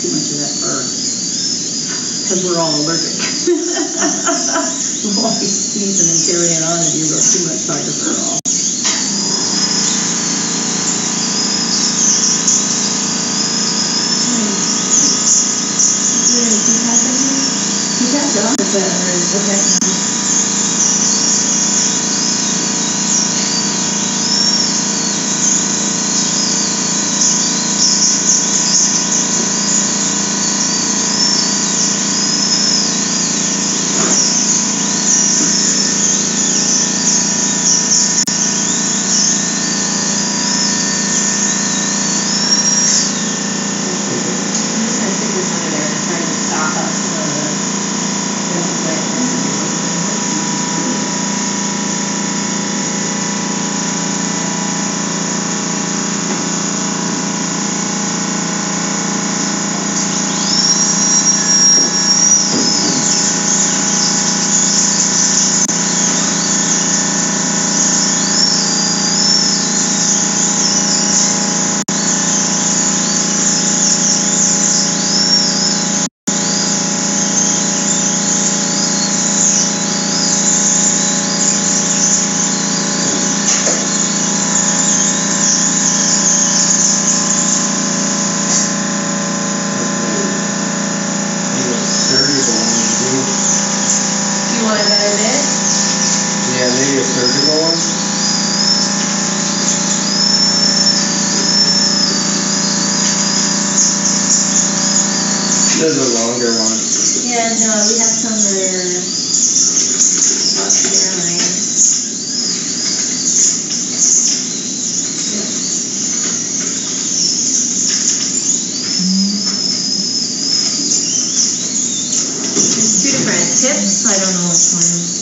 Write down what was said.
too much of that fur. Because we're all allergic. We'll all be sneezing and carrying on if you rub too much tiger fur off. He's got John, but okay. Yeah, maybe a surgical one. There's a longer one. Yeah, no, we have some that are up here, right? There's two different tips. I don't know which one.